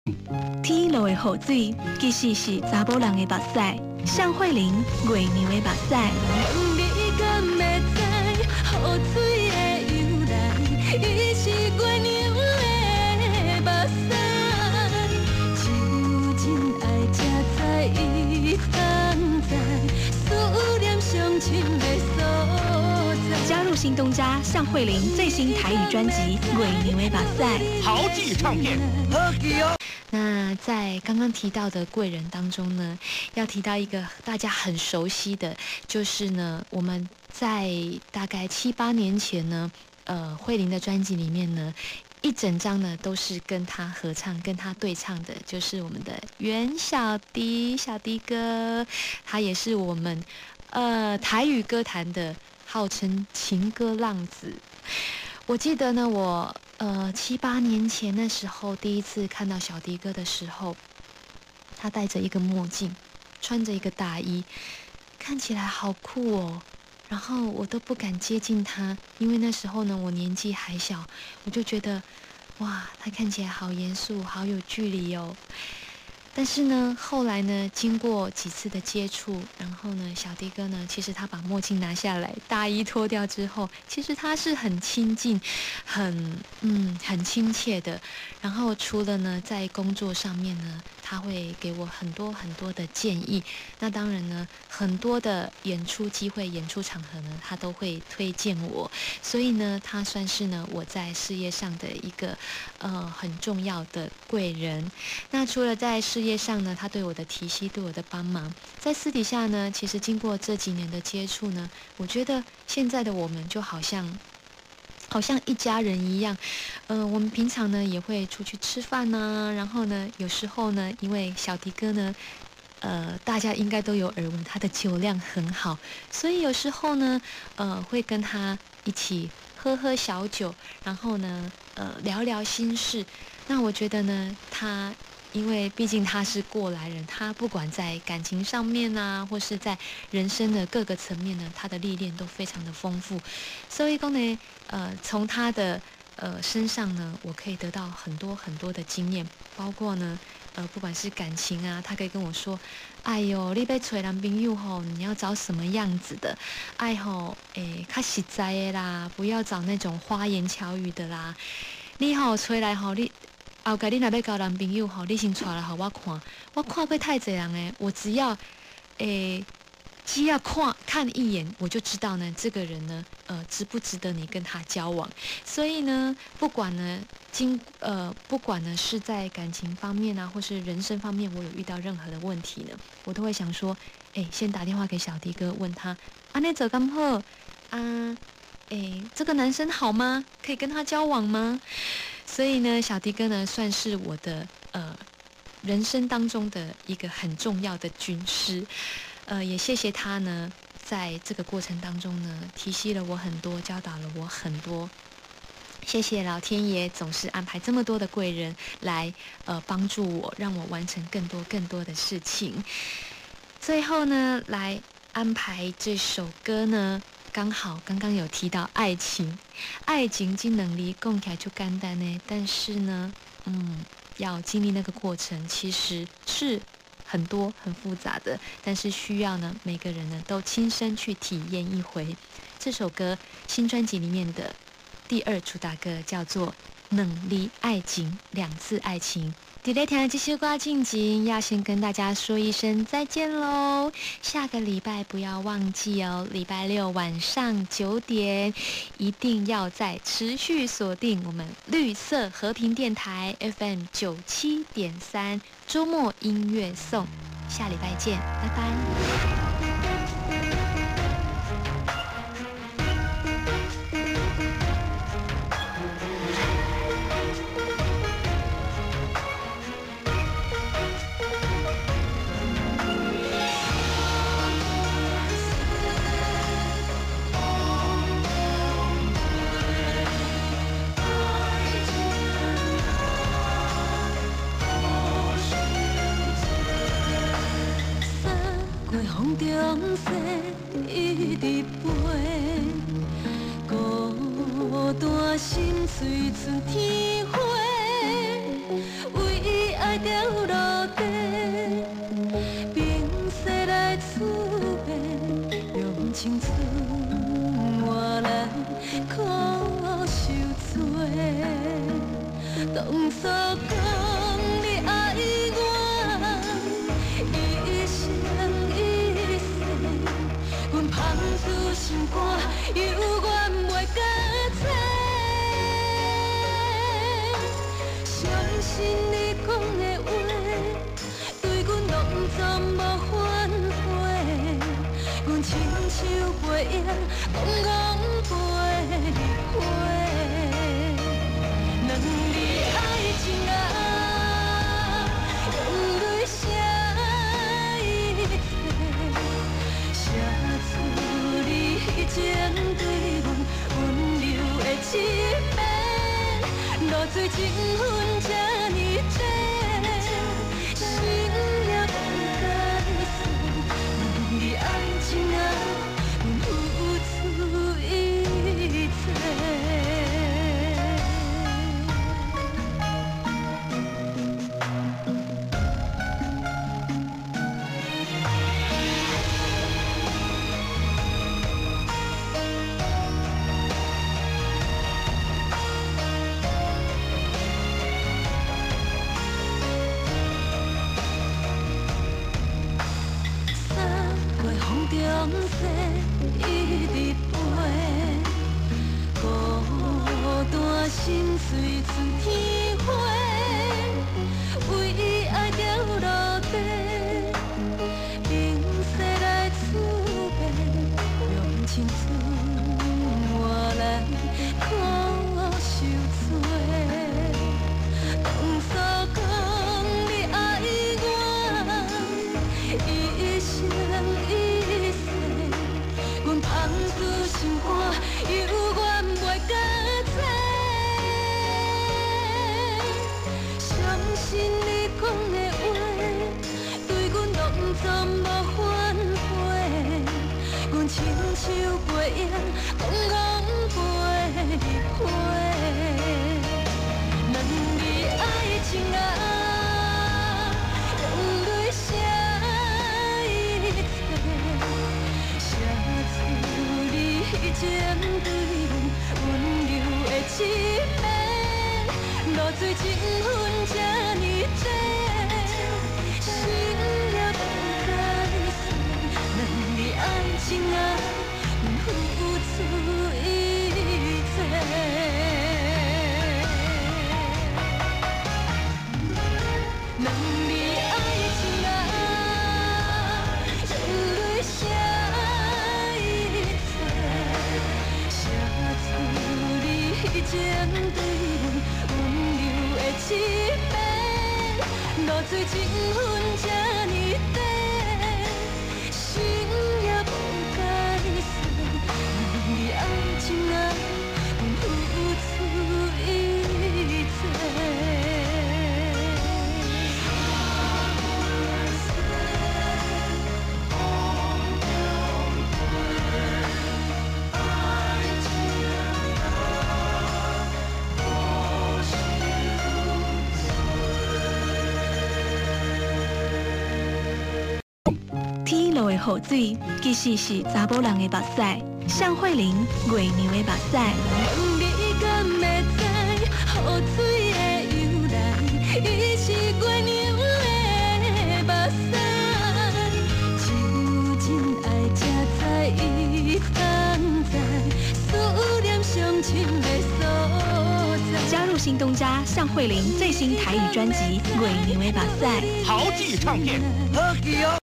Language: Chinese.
天落的雨水，其实是查某人的目屎。向慧玲月娘的目屎。 你敢会知，雨水的由来，伊是月娘的目屎。只有真爱才知伊同在，思念相亲的所在。 加入新东家向慧玲最新台语专辑《月娘的目屎》。 豪记唱片，好记哦。 那在刚刚提到的贵人当中呢，要提到一个大家很熟悉的，就是呢，我们在大概7、8年前呢，慧玲的专辑里面呢，一整张呢都是跟他合唱、跟他对唱的，就是我们的袁小迪哥，他也是我们台语歌坛的号称情歌浪子。我记得呢，我7、8年前那时候第一次看到小迪哥的时候，他戴着一个墨镜，穿着一个大衣，看起来好酷哦。然后我都不敢接近他，因为那时候呢我年纪还小，我就觉得哇，他看起来好严肃，好有距离哦。但是呢，后来呢，经过几次的接触，然后呢，小迪哥呢，其实他把墨镜拿下来，大衣脱掉之后，其实他是很亲近、很亲切的。然后除了呢，在工作上面呢，他会给我很多很多的建议。那当然呢，很多的演出机会、演出场合呢，他都会推荐我。所以呢，他算是呢我在事业上的一个很重要的贵人。那除了在事业上呢，他对我的提携、对我的帮忙，在私底下呢，其实经过这几年的接触呢，我觉得现在的我们就好像一家人一样。我们平常呢也会出去吃饭呐，然后呢，有时候呢，因为小迪哥呢，大家应该都有耳闻，他的酒量很好，所以有时候呢，会跟他一起喝小酒，然后呢，聊聊心事。那我觉得呢，因为毕竟他是过来人，他不管在感情上面啊，或是在人生的各个层面呢，他的历练都非常的丰富。所以呢，从他的身上呢，我可以得到很多很多的经验，包括呢，不管是感情啊，他可以跟我说，哎呦，你要找男朋友吼，你要找什么样子的？哎吼，较实在的啦，不要找那种花言巧语的啦。你吼找来吼，你后盖你若要交男朋友吼，你先带来给我看，我看过太侪人诶，我只要看一眼，我就知道呢，这个人呢，值不值得你跟他交往。所以呢，不管呢是在感情方面啊，或是人生方面，我有遇到任何的问题呢，我都会想说，先打电话给小迪哥，问他，那走刚好啊，这个男生好吗？可以跟他交往吗？所以呢，小迪哥呢，算是我的人生当中的一个很重要的军师。也谢谢他呢，在这个过程当中呢，提携了我很多，教导了我很多。谢谢老天爷总是安排这么多的贵人来帮助我，让我完成更多的事情。最后呢，来安排这首歌呢，刚好刚刚有提到爱情这能力讲起来就简单呢，但是呢，要经历那个过程，其实是很多很复杂的，但是需要呢每个人呢都亲身去体验一回。这首歌新专辑里面的第2主打歌叫做《两字爱情》，2字爱情。在听这首歌之前，要先跟大家说一声再见喽。下个礼拜不要忘记哦，礼拜6晚上9点，一定要再持续锁定我们绿色和平电台 FM 97.3周末音乐颂。下礼拜见，拜拜。 风中雪一直飞，孤单心碎出天花，为爱爱掉落地，冰雪来厝边，用青春换来苦受罪。当初讲你爱我，一生一世，阮捧出心肝，犹原袂加多。相信你讲的话，对阮拢总无反悔。阮亲像飞鹰，讲讲飞花。两字爱情啊，用泪写一切，写出你前对阮温柔的一面。落水情分这呢多，心也不该算。两字爱情啊，阮付出一切。中西一直飞，孤单心随出天花，为爱掉落地，冰雪来厝边，用青春换来苦受罪。当初讲你爱我，一生一世，阮捧出心肝，犹原袂加多。相信你讲的话，对阮拢总无反悔。阮亲像飞鹰，讲讲飞花。两字爱情啊，用泪写一切，写出你前对阮温柔的一面。落水情分这呢多，心也不该算。两字爱情啊，阮付出一切。两字爱情啊，用泪写一切，写出你前对阮温柔的一面。落水情分这呢多，心也不该算。两字爱情啊，阮付出一切。 天落的雨水，其实是查某人的目屎。向慧玲，月娘的目屎。 你敢会知，雨水的由来，伊是月娘的目屎。只有真爱才知伊同在，思念上深的所在。 加入新东家向慧玲最新台语专辑《月娘的目屎》。 豪记唱片。 好记哦。